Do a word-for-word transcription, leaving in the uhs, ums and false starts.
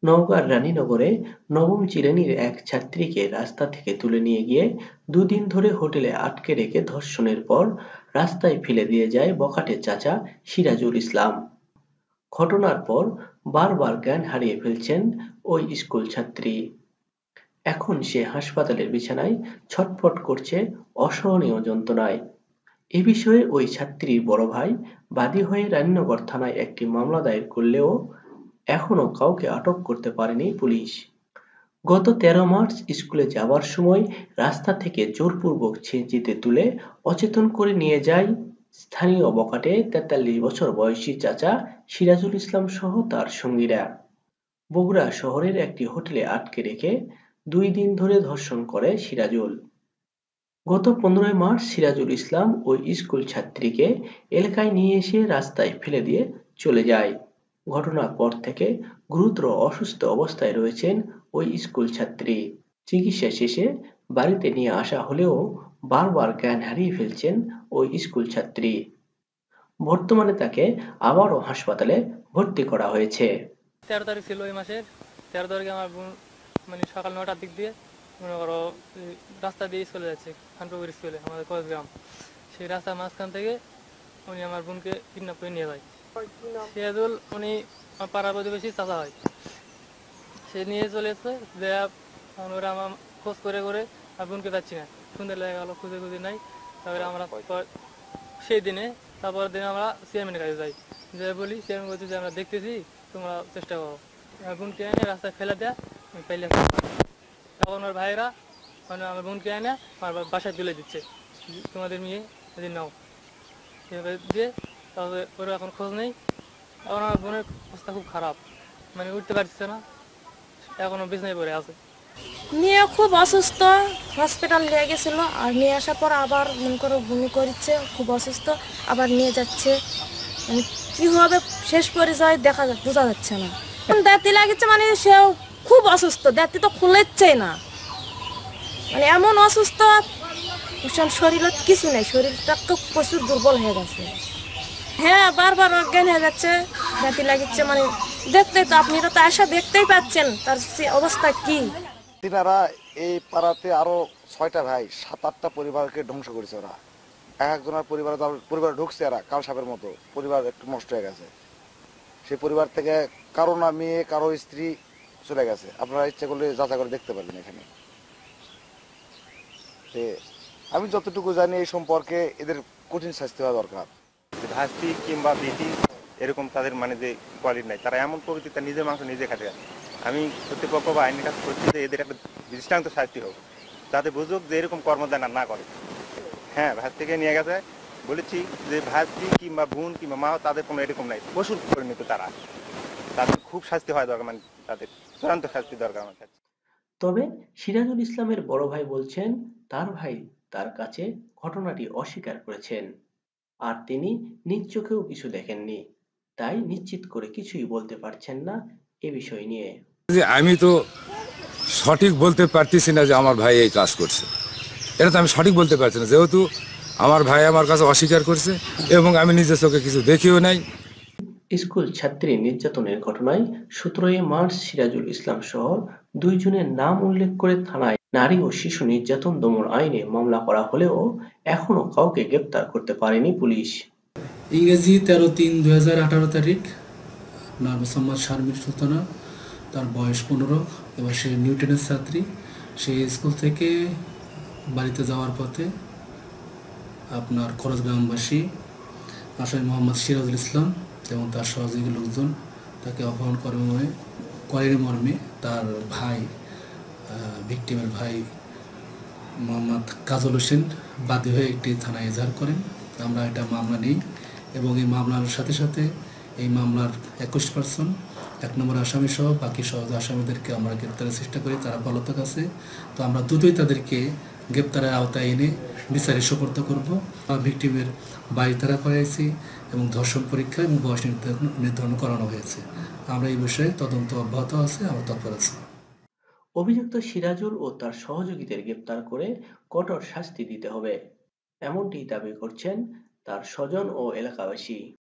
নওগাঁর রানীনগরে নবম শ্রেণির এক ছাত্রীকে রাস্তা থেকে তুলে নিয়ে গিয়ে দুদিন ধরে হোটেলে আটকে রেখে ধর্ষণের পর রাস্তায় ফেলে দিয়ে যায় বখাটে চাচা সিরাজুল ইসলাম। ঘটনার পর বারবার জ্ঞান হারিয়ে ফেলছেন ওই স্কুল ছাত্রী। এখন সে হাসপাতালের বিছানায় ছটফট করছে অসহনীয় যন্ত্রণায়। এ বিষয়ে ওই ছাত্রীর বড় ভাই বাদী হয়ে রানীনগর থানায় একটি মামলা দায়ের করলেও এখনো কাউকে আটক করতে পারেনি পুলিশ। গত তেরো মার্চ স্কুলে যাবার সময় রাস্তা থেকে জোরপূর্বক ছিঁচিতে তুলে অচেতন করে নিয়ে যায় স্থানীয় বখাটে তেতাল্লিশ বছর বয়সী চাচা সিরাজুল ইসলাম সহ তার সঙ্গীরা। বগুড়া শহরের একটি হোটেলে আটকে রেখে দুই দিন ধরে ধর্ষণ করে সিরাজুল। গত পনেরোই মার্চ সিরাজুল ইসলাম ওই স্কুল ছাত্রীকে এলাকায় নিয়ে এসে রাস্তায় ফেলে দিয়ে চলে যায়। ঘটনার পর থেকে গুরুতর অসুস্থ অবস্থায় রয়েছেন ওই স্কুল ছাত্রী। চিকিৎসা শেষে বাড়িতে নিয়ে আসা হলেও বারবার জ্ঞান হারিয়ে ফেলছেন ওই স্কুল ছাত্রী। বর্তমানে তাকে আবারও হাসপাতালে ভর্তি করা হয়েছে। তেরো তারিখ ছিল এই মাসের তেরো তারিখে আমার বোন মানে সকাল নটার দিক দিয়ে মনে করো রাস্তা দিয়ে চলে যাচ্ছে খানপুর স্কুলে আমাদের কলেজ গ্রাম। সেই রাস্তার মাঝখান থেকে উনি আমার বোনকে কিডন্যাপ করে নিয়ে যায়। সিরাজুল উনি আমার পাড়া প্রতিবেশী চাচা হয়। সে নিয়ে চলে এসছে দেয়া ওরা আমার খোঁজ করে করে আমার বোনকে পাচ্ছি না, সুন্দর লেগে গেলো, খুঁজে খুঁজে নাই। তারপরে আমরা সেই দিনে তারপর দিনে আমরা চেয়ারম্যানের কাছে যাই, যে বলি চেয়ারম্যান বলছি যে আমরা দেখতেছি, তোমরা চেষ্টা করো। আমার বোনকে এনে রাস্তায় ফেলে দেয়া পাইলে তখন ওর ভাইয়েরা মানে আমার বোনকে এনে আমার বাসায় তুলে দিচ্ছে, তোমাদের মেয়ে এদিন নাও এভাবে দিয়ে। তারপরে ওর এখন খোঁজ নেই। এখন আমার বোনের অবস্থা খুব খারাপ, মানে উঠতে পারছে না, এখনো বিছানায় পড়ে আছে। মেয়ে খুব অসুস্থ, হসপিটাল নিয়ে গেছিল, আর নিয়ে আসার পর আবার মনে করো বমি করছে, খুব অসুস্থ, আবার নিয়ে যাচ্ছে। মানে কী হবে শেষ পরিচয় দেখা বোঝা যাচ্ছে না। দাঁতি লাগছে মানে সেও খুব অসুস্থ, দাঁতি তো খুলেছেই না, মানে এমন অসুস্থ, শরীরে কিছু নেই, শরীরটা তো প্রচুর দুর্বল হয়ে গেছে। হ্যাঁ, বারবার অজ্ঞান হয়ে যাচ্ছে, দাঁতি লাগছে, মানে দেখতেই তো আপনারা তো আসা দেখতেই পাচ্ছেন তার অবস্থা কি। তিনারা এই পাড়াতে আরো ছয়টা ভাই সাত আটটা পরিবারকে ধ্বংস করেছে। ওরা এক একজনের পরিবার পরিবার ঢুকছে, এরা কাল সাপের মতো পরিবার একটু নষ্ট হয়ে গেছে। সেই পরিবার থেকে কারো না মেয়ে কারো স্ত্রী চলে গেছে। আপনারা ইচ্ছা করলে যাচাই করে দেখতে পারবেন এখানে। আমি যতটুকু জানি এই সম্পর্কে এদের কঠিন শাস্তি হওয়া দরকার। ভাস্তি কিংবা বিটি এরকম তাদের মানে যে কোয়ালিটি নাই, তারা এমন প্রকৃতি তার নিজের মাংস নিজে খাটে। আমি কর্তৃপক্ষ বা আইনের কাছে করছি যে এদের একটা দৃষ্টান্ত শাস্তি হোক, যাতে বুঝুক যে এরকম কর্মদান না করে। হ্যাঁ, ভাত থেকে নিয়ে গেছে, বলেছি যে ভাস্তি কিংবা বোন কিংবা মা তাদের কোনো এরকম নাই, পশুর পরিণত তারা, তাদের খুব শাস্তি হয় দরকার, মানে তাদের চূড়ান্ত শাস্তি দরকার আমার কাছে। তবে সিরাজুল ইসলামের বড় ভাই বলছেন তার ভাই তার কাছে ঘটনাটি অস্বীকার করেছেন, আর তিনি নিজ চোখেও কিছু দেখেননি, তাই নিশ্চিত করে কিছুই বলতে পারছেন না এ বিষয় নিয়ে। আমি তো সঠিক বলতে পারতেছি না যে আমার ভাই এই কাজ করছে, এটা তো আমি সঠিক বলতে পারছি না, যেহেতু আমার ভাই আমার কাছে অস্বীকার করছে এবং আমি নিজের চোখে কিছু দেখিও নাই। স্কুল ছাত্রী নির্যাতনের ঘটনায় সতেরোই মার্চ সিরাজুল ইসলাম সহ দুইজনের নাম উল্লেখ করে থানায় নারী ও শিশু নির্যাতন দমন আইনে মামলা করা হলেও এখনো কাউকে গ্রেপ্তার করতে পারেনি পুলিশ। ইংরেজি তেরো তিন দুই হাজার আঠারো তারিখ নাম মোহাম্মদ শারমিন সুলতানা, তার বয়স পনেরো, এবার সে নিউটনের ছাত্রী। সেই স্কুল থেকে বাড়িতে যাওয়ার পথে আপনার খরচ গ্রামবাসী আসামি মোহাম্মদ সিরাজুল ইসলাম এবং তার সহযোগী লোকজন তাকে অপহরণ করে করের মর্মে তার ভাই, ভিকটিমের ভাই মোহাম্মদ কাজল হোসেন বাদী হয়ে একটি থানায় এজাহার করেন। আমরা এটা মামলা নিই এবং এই মামলার সাথে সাথে এই মামলার একুশ পার্সেন্ট এক নম্বর আসামি সহ বাকি সহজ আসামিদেরকে আমরা গ্রেপ্তারের চেষ্টা করি, তারা পলাতক আছে। তো আমরা দ্রুতই তাদেরকে গ্রেপ্তারের আওতায় এনে বিচারে সোপর্দ করব। ভিকটিমের বাড়ি তারা করাইছি এবং ধর্ষণ পরীক্ষা এবং বয়স নির্ধারণ করানো হয়েছে। আমরা এই বিষয়ে তদন্ত অব্যাহত আছে, আমরা তৎপর আছি। অভিযুক্ত সিরাজুল ও তার সহযোগীদের গ্রেপ্তার করে কঠোর শাস্তি দিতে হবে, এমনটি দাবি করছেন তার স্বজন ও এলাকাবাসী।